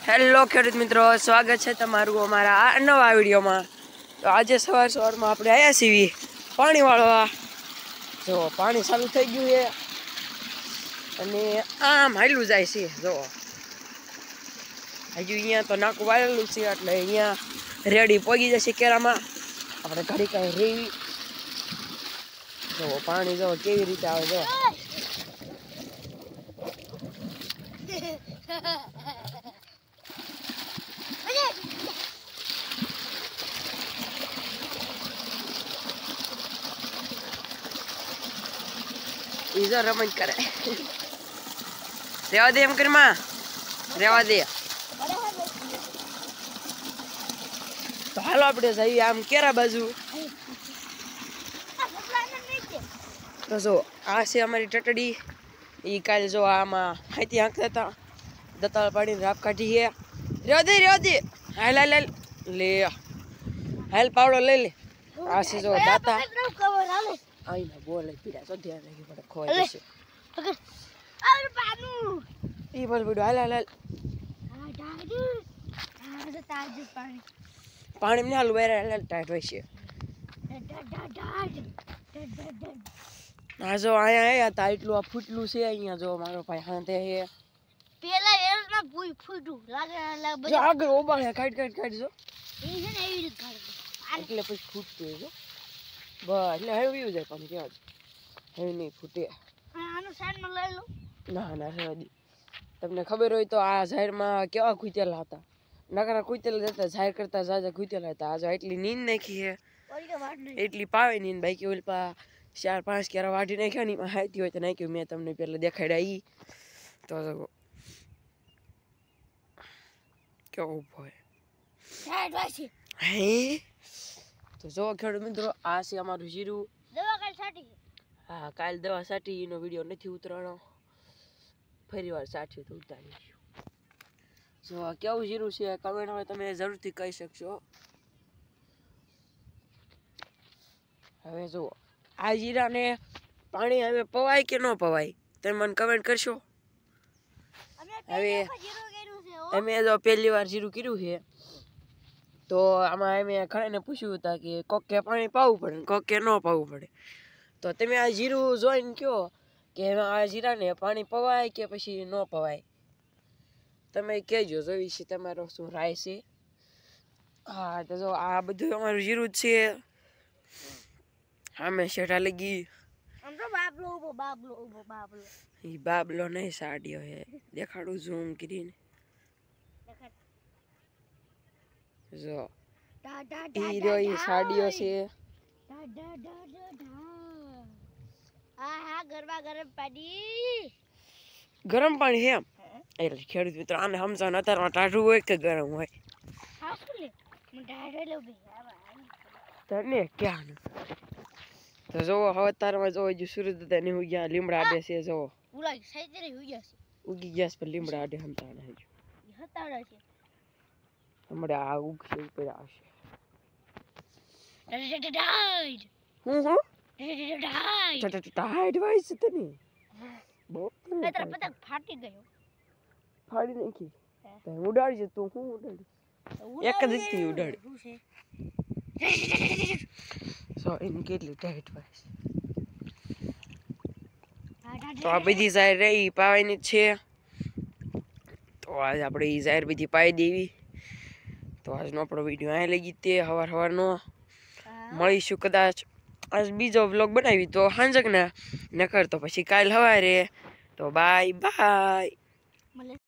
Hello ખેડૂત મિત્રો, સ્વાગત છે તમારું અમારા આ નવા વિડીયોમાં। તો આજે સવારમાં આપણે આવ્યા છીએ પાણી વાળવા। જો પાણી ચાલુ થઈ ગયું છે અને આમ હાલ્યું જાય છે। જો હજુ અહીંયા તો નાકું વાળેલું છે એટલે અહીંયા રેડી પોગી જશે કેરામાં। આપણે ઘડી કાંઈ રેવી જો પાણી જો કેવી રીતે આવે જો। ઈજો રમત કરે રેવા દે એમ કરી માં રેવા દે। તો હાલો આપણે જઈએ આમ કેરા બાજુ। તો જો આ છે અમારી ટટડી। એ કાલે જો આમાં હાથી હાંકતા હતા, દતાળ પાડીને રાપ કાઢી છે। રેવા દે હાલ હાલ હાલ લે હાલ પાવડો લઈ લે। આ છે જો દાતા આઈના બોલે પીડા તો ધ્યાન રાખી પડે ખોવાઈ જશે। ઈ બોલ બીડો હાલ હાલ હાલ પાણી ને હાલ વેરા હાલ ટાઈટ હોય છે। આ જો અહીંયા હતા એટલું આ ફૂટલું છે। અહીંયા જો મારો ભાઈ હાંતે છે પેલા એરમાં ભૂઈ ફૂટું લાગે જો આગળ ઓબાળે કાઢ જો એ છે ને એવી રીતે કાઢ એટલે પછી ફૂટતું હોય જો બસ એટલે હવે વ્યુ જાય પાણી કેવા હવે નહીં ફૂટે। આનો સાઈડમાં લઈ લો ના રહેવા દે। તમને ખબર હોય તો આ જાહેરમાં કેવા ખૂટેલા હતા, નકરા ખૂટેલા જતા જાહેર કરતા જાજા ખૂટેલા હતા। આ જો એટલી નીંદ નાખી છે એટલી પાવે નીંદ બાકી ઓલી પા 4-5 કેરા વાઢી નાખ્યા ની હાથી હોય તો નાખ્યું મેં તમને પેલા દેખાડ્યા ઈ તો કેવો ઉભો હોય હે। તો જો ખેડૂત મિત્રો આ છે અમારું જીરું। દવા કાલ છાટી હા કાલ દવા છાટી એનો વિડીયો નથી ઉતરવાનો, ફરી વાર છાટ્યું તો ઉતારીશું। જો આ કેવું જીરું છે કમેન્ટમાં તમે જરૂરથી કહી શકશો। હવે જુઓ આ જીરાને પાણી હવે પવાય કે ન પવાય તમે મને કમેન્ટ કરશો। હવે અમે જો પહેલી વાર જીરું કર્યું છે તો આમાં અમે ઘણાને પૂછ્યું હતા કે કોક કે પાણી પાવું પડે ને કોક કે ન પાવું પડે। તો તમે આ જીરું જોઈને કહો કે આ જીરાને પાણી પવાય કે પછી ન પવાય, તમે કહેજો જોઈ છે તમારો શું રાય છે। હા તો જો આ બધું અમારું જીરું જ છે। અમે શેઠા લગી આમ તો બાબલો એ બાબલો નહીં સાડિયો હે દેખાડું ઝૂમ કરીને જો ઈ રહ્યો ઈ સાડિયો છે। હા ગરમ પાણી ગરમ પાણી હે એટલે ખેડૂત મિત્રો આને સમજાવવાનું અત્યારમાં ટાઢું હોય કે ગરમ હોય તને ક્યાં તો જોવો હવે તારમાં જોવો જો સુરત દાદા ને હું ગયા લીમડા આડે છે જોવો ઉગી ગયા છે પણ લીમડા આડે હંતાણા હજુ હમણાં આ ઉગશે ઉપર આવશે। હું ટાઈટ વાય છે તને બહુ પતંગ ફાટી ગયો ફાડી નાખી તો ઉડાડજે તું હું ઉડાડી એક જ રીતથી ઉડાડી સો એમ કેટલી ટાઈટ વાય છે। તો આ બધી જાહેર રહી પાવાની જ છે તો આજ આપણે એ જાહેર બધી પાઈ દેવી। તો આજનો આપણો વિડીયો અહીં લઈ તે સવારનો મળીશું કદાચ આજ બીજો વ્લોગ બનાવી તો સાંજકના નકર તો પછી કાલ સવારે। તો બાય બાય।